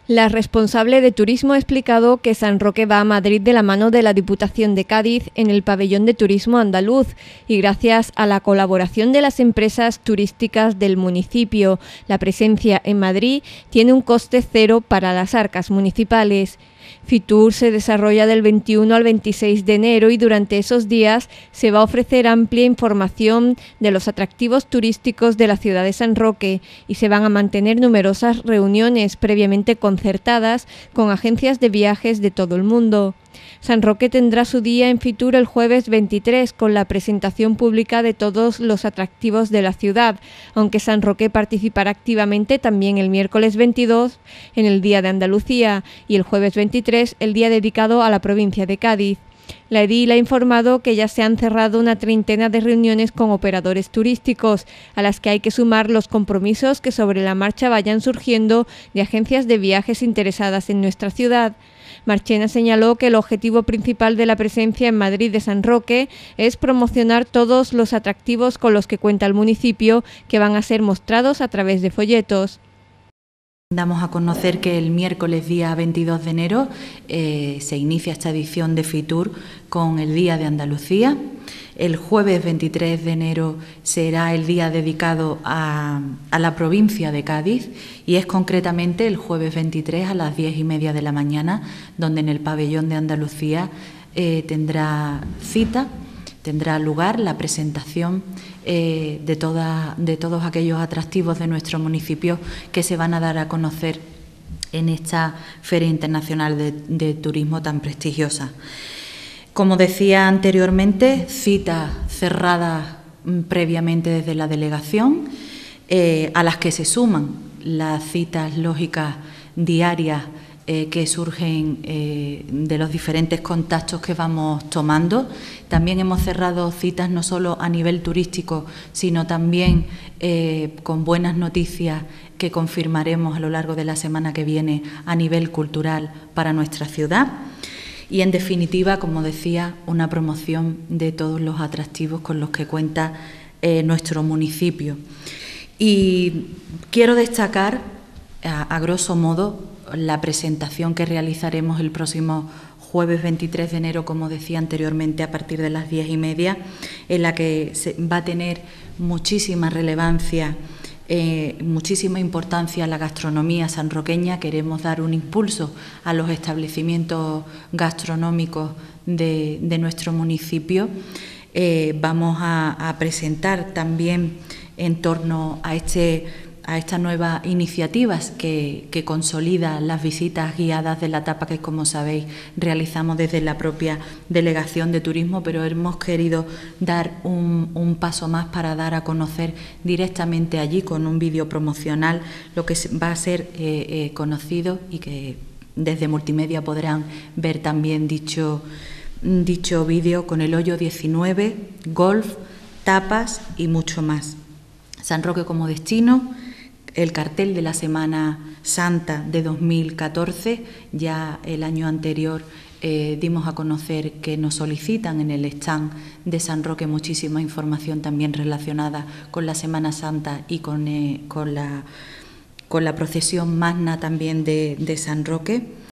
La responsable de turismo ha explicado que San Roque va a Madrid de la mano de la Diputación de Cádiz en el pabellón de turismo andaluz y gracias a la colaboración de las empresas turísticas del municipio. La presencia en Madrid tiene un coste cero para las arcas municipales. Fitur se desarrolla del 21 al 26 de enero y durante esos días se va a ofrecer amplia información de los atractivos turísticos de la ciudad de San Roque y se van a mantener numerosas reuniones previamente concertadas con agencias de viajes de todo el mundo. San Roque tendrá su día en Fitur el jueves 23 con la presentación pública de todos los atractivos de la ciudad, aunque San Roque participará activamente también el miércoles 22 en el Día de Andalucía y el jueves 23 el día dedicado a la provincia de Cádiz. La edil ha informado que ya se han cerrado una treintena de reuniones con operadores turísticos, a las que hay que sumar los compromisos que sobre la marcha vayan surgiendo de agencias de viajes interesadas en nuestra ciudad. Marchena señaló que el objetivo principal de la presencia en Madrid de San Roque es promocionar todos los atractivos con los que cuenta el municipio, que van a ser mostrados a través de folletos. Damos a conocer que el miércoles día 22 de enero se inicia esta edición de Fitur con el Día de Andalucía. El jueves 23 de enero será el día dedicado a la provincia de Cádiz y es concretamente el jueves 23 a las 10:30 de la mañana, donde en el pabellón de Andalucía tendrá lugar la presentación de todos aquellos atractivos de nuestro municipio que se van a dar a conocer en esta Feria Internacional de Turismo tan prestigiosa. Como decía anteriormente, citas cerradas previamente desde la delegación, a las que se suman las citas lógicas diarias que surgen de los diferentes contactos que vamos tomando. También hemos cerrado citas no solo a nivel turístico, sino también con buenas noticias que confirmaremos a lo largo de la semana que viene a nivel cultural para nuestra ciudad. Y, en definitiva, como decía, una promoción de todos los atractivos con los que cuenta nuestro municipio. Y quiero destacar, a grosso modo, la presentación que realizaremos el próximo jueves 23 de enero, como decía anteriormente, a partir de las 10:30, en la que va a tener muchísima relevancia, muchísima importancia la gastronomía sanroqueña. Queremos dar un impulso a los establecimientos gastronómicos de nuestro municipio. Vamos a presentar también en torno a estas nuevas iniciativas que consolida las visitas guiadas de la etapa que, como sabéis, realizamos desde la propia Delegación de Turismo, pero hemos querido dar un paso más para dar a conocer directamente allí con un vídeo promocional lo que va a ser conocido y que desde Multimedia podrán ver también dicho vídeo con el hoyo 19, golf, tapas y mucho más. San Roque como destino. El cartel de la Semana Santa de 2014, ya el año anterior dimos a conocer que nos solicitan en el stand de San Roque muchísima información también relacionada con la Semana Santa y con la procesión magna también de San Roque.